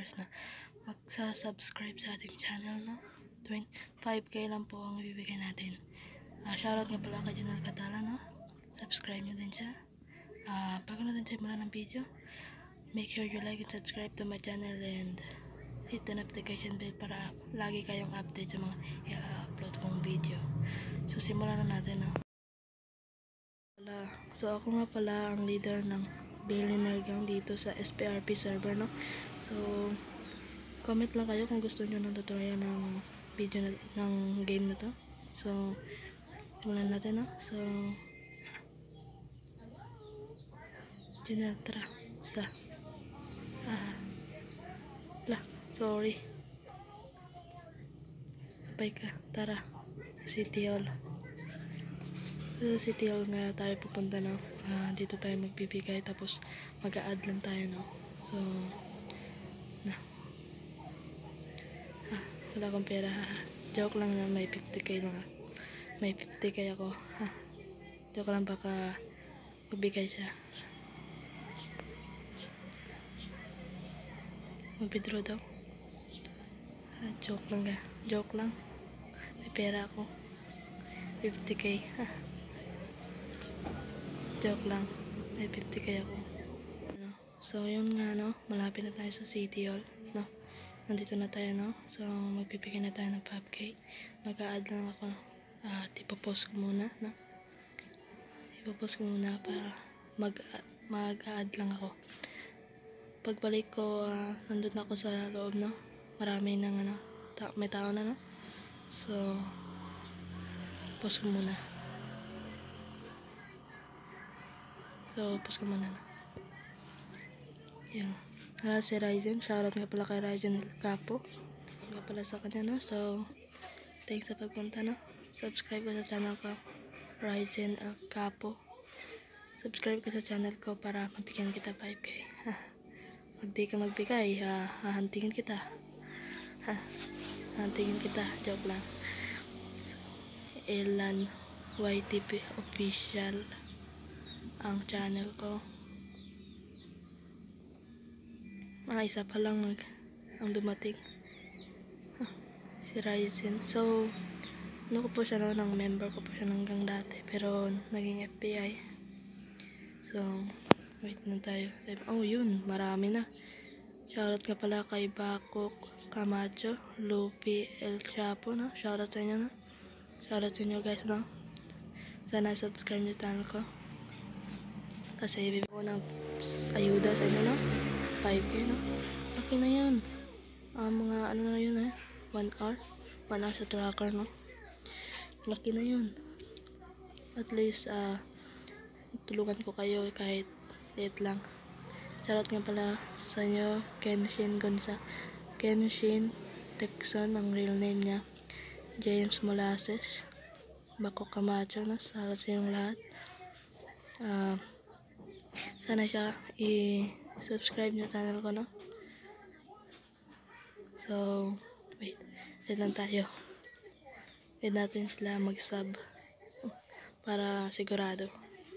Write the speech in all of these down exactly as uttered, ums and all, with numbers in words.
subscribers na magsa-subscribe sa ating channel, no? five K lang po ang bibigyan natin. Uh, shoutout nga pala kay Janelle Catala, no? Subscribe nyo din siya. Uh, bago natin simula ng video, make sure you like and subscribe to my channel and hit the notification bell para lagi kayong update sa mga i-upload kong video. So, simulan na natin, no? So, ako nga pala ang leader ng Billionaire Gang dito sa S P R P server, no? So, comment lang kayo kung gusto nyo ng tutorial ng video na, ng game na to. So, simulan natin, no? So, dyan na, tara. Sa, ah, la, sorry. Sabay ka, tara. City Hall. So, sa City Hall nga tayo pupunta, no? Uh, dito tayo magbibigay, tapos mag-a-add lang tayo, no? So, na. Ah, wala akong pera, ha? Joke lang na may fifty K lang. May fifty K ako, ha? Joke lang, baka magbigay siya. Mag-withdraw daw. Ah, joke lang, ga. Joke lang. May pera ako. fifty K, ha? Joke lang. May fifty K ako. Ano? So, yun nga, no? Malapit na tayo sa City Hall, no? Nandito na tayo, no? So, magbibigay na tayo ng five K. Mag-a-add lang ako. At uh, ipapost ko muna, no? Ipapost ko muna para mag-a-add lang ako. Pagbalik ko, uh, nandun ako sa loob, no? Marami nang, ano, ta may tao na, no? So, post ko muna. So, post ko muna, no? Yan. Hala si Ryzen. Shoutout nga pala kay Ryzen Capo. Nga pala sa kanya, no? So, thanks sa pagpunta, no? Subscribe ka sa channel ko, Ryzen Capo. Subscribe ka sa channel ko para mabigyan kita five K. Pag di ka magbigay, ha, hahantingin kita. Ha, hahantingin kita. Joke lang. So, Elan Y T P Official ang channel ko. Mga isa pa lang mag, ang dumating. Huh, si Ryzen. So, ano ko po siya, no, ng member ko po siya hanggang dati. Pero, naging F B I. So, wait na tayo. Oh, yun. Marami na. Shoutout nga pala kay Bakok Camacho, Lupi El Chapo, no? Shoutout sa inyo, no? Shoutout sa inyo, guys, no? Sana subscribe nyo channel ko. Kasi bibigyan ko ng ayuda sa inyo, no? five K, no? Laki na yun. Uh, mga ano na yun, eh? one hour. one hour sa tracker, no? Laki na yun. At least, ah, uh, tulungan ko kayo kahit late lang. Shoutout nga pala sa inyo, Kenshin Gonza. Kenshin Texon, ang real name niya. James Molasses. Bako Camacho, no? Shoutout sa inyong lahat. Uh, sana siya i-subscribe nyo channel ko, no? So, wait. Wait lang tayo. Wait natin sila mag-sub para sigurado.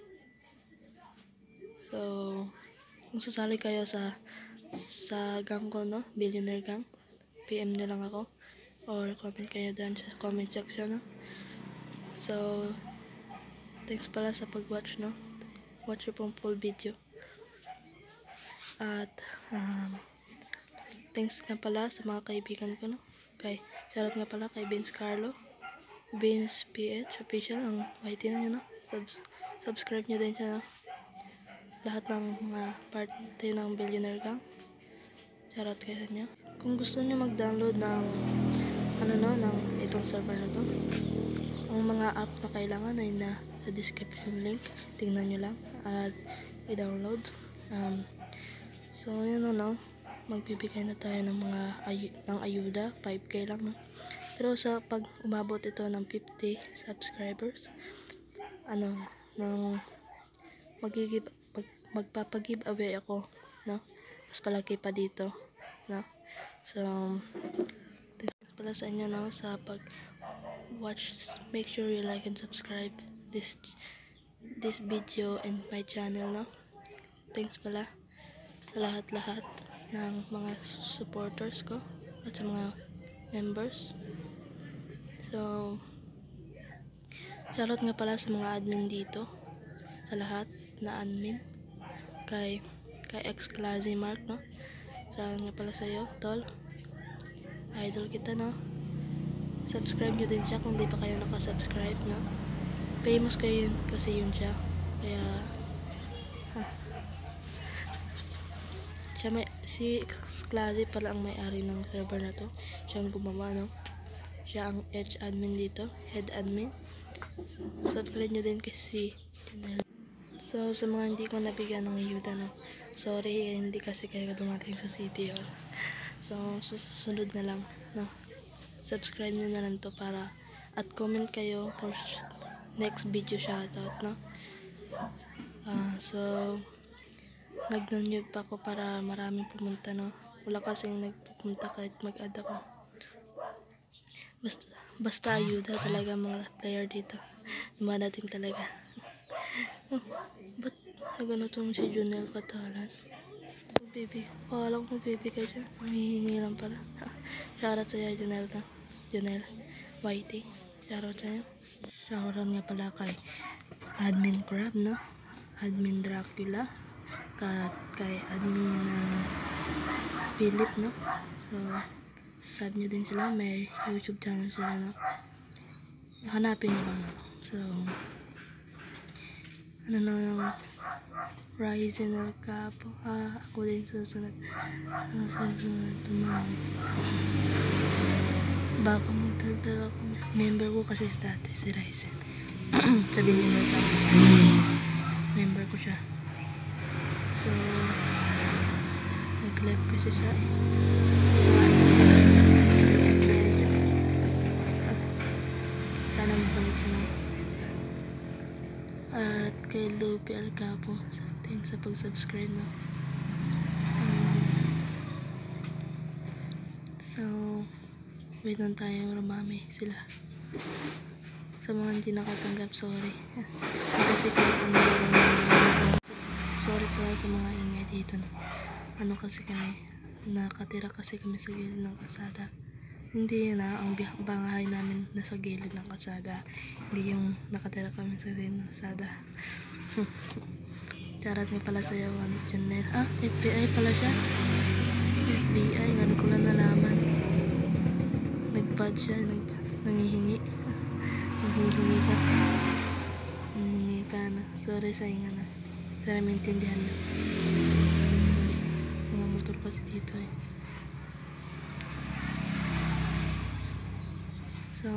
So, kung sasali kayo sa sa gang ko, no? Billionaire Gang, P M nyo lang ako or comment kayo dyan sa comment section, no? So, thanks pala sa pag-watch, no? Watch yung pong full video. At, um, thanks nga pala sa mga kaibigan ko, no? Kay, shoutout nga pala kay Vince Carlo, Vince P H Official, ang Y T na nyo, no? Subs subscribe nyo din siya, no? Lahat ng mga parte ng Billionaire Gang, shoutout kayo sa inyo. Kung gusto nyo mag-download ng ano, no, ng itong server na to, ang mga app na kailangan ay na sa description link, tingnan nyo lang at i-download. Um, so yun, no, no, magbibigay na tayo ng mga ay ng ayuda, five K lang, no? Pero sa pag umabot ito ng fifty subscribers, ano, ng magigib magpapag-giveaway ako, no? Mas palagi pa dito, no? So, thanks pala sa inyo, no? Sa pag-watch, make sure you like and subscribe this this video and my channel, no? Thanks pala sa lahat-lahat. ng mga supporters ko at sa mga members. So, shoutout nga pala sa mga admin dito, sa lahat na admin, kay kay ex-Classy Mark, no? Shoutout nga pala sa iyo, tol. Idol kita, no? Subscribe nyo din siya kung di pa kayo nakasubscribe, no? Famous kayo yun kasi yun siya. Kaya, ha. Siya may, si Classy pala ang may-ari ng server na to. Siya ang gumawa, no? Siya ang H admin dito, head admin. Subscribe nyo din kasi channel. So, sa mga hindi ko nabigyan ng ayuda, no? Sorry, hindi kasi kayo dumating sa City Hall. So, susunod na lang, no? Subscribe nyo na lang to para at comment kayo for next video shoutout, no? Uh, so, nag-download pa ako para maraming pumunta, no? Wala kasing nagpupunta kahit mag-add ako. Basta, basta ayuda talaga mga player dito. Dumadating talaga. Oh, ba't nagano tong si Junel Katalan? Oh, baby. Akala ko baby ka dyan. Humihingi lang pala. Shoutout sa'yo, Junel. Ta. Junel. Y T. Shoutout sa'yo. Shoutout nga pala kay Admin Crab, no? Admin Dracula. Kat kay Admin uh, Philip, no? So, sub nyo din sila, may YouTube channel sila, no? Hanapin nyo lang, no? So, ano na yung Ryzen El Capo, ah, ako din susunod, ang susunod, tumawag. Baka magdagdag ako, member ko kasi dati si Ryzen. Sabihin nyo na member ko siya. So, nag-live kasi siya, so, sana mabalik siya, no? At kay Lupi Alcapo sa ating sa pag-subscribe, no? Um, so, wait lang tayo, rumami sila. Sa mga hindi nakatanggap, sorry. Kasi kaya kung sorry pala sa mga ingay dito, no? Ano kasi kami, nakatira kasi kami sa gilid ng kalsada. Hindi na ang bahay namin nasa gilid ng kalsada, hindi yung nakatira kami sa gilid ng kalsada. Charot nga pala sa'yo, ano, channel. Ah, F B I pala siya. F B I, ano ko lang nalaman. Nag-bad siya, nag nangihingi. Nangihingi ka. Nangihingi ka, na. Sorry sa inga na. Sana maintindihan na. Sorry. Mga motor kasi dito, eh. So,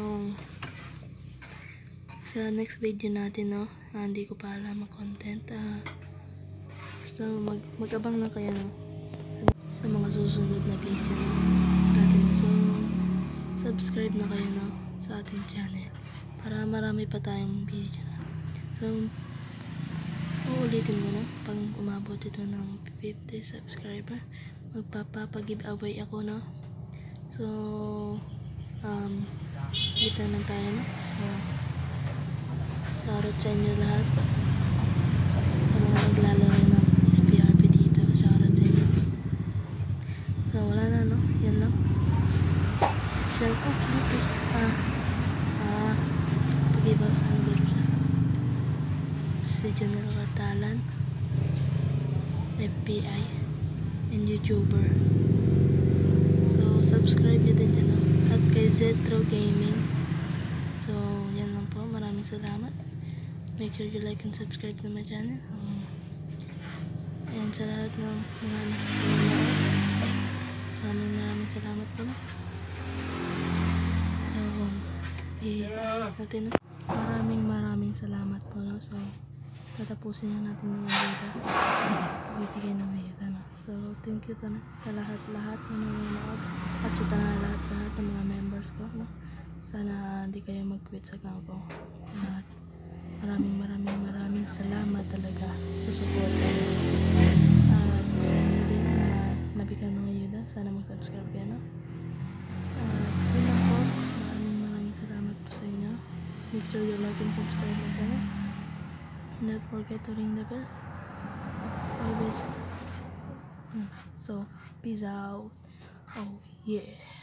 sa next video natin, no, ah, hindi ko pa alam ang content. Ah, so, mag mag-abang na kayo, no, sa mga susunod na video, no, natin. So, subscribe na kayo, no, sa ating channel para marami pa tayong video na. So, uulitin mo, no, pag umabot ito ng fifty subscriber, magpapapag-giveaway ako, no. So, um, dito naman tayo, no? So, shoutout sa inyo lahat. Sa mga naglalaro ng S P R P dito, shoutout sa inyo. So, wala na, no? Yan lang. Shout out dito. Ah, ah, pag-iba, ano ba siya? Si General Katalan, F B I, and YouTuber. So, subscribe nyo din dyan, no? At kay Zetro Gaming. So, yan lang po. Maraming salamat. Make sure you like and subscribe to my channel. Um, ayan sa lahat ng mga nanonood. Maraming maraming salamat po. So, i-natin, no? Maraming maraming salamat po, no? So, tatapusin na natin yung video. Bibigay na ngayon, no? So, thank you sana sa lahat-lahat na nanonood at sa lahat-lahat ng mga members ko, no? Sana hindi kayo mag-quit sa kampo. At maraming maraming maraming salamat talaga sa support. At sa inyo din na nabigyan ng ayuda, sana mag-subscribe kayo, no? At yun lang po. Maraming maraming salamat po sa inyo. Make sure you like and subscribe my channel. Don't forget to ring the bell. Always Mm. So, peace out. Oh, yeah.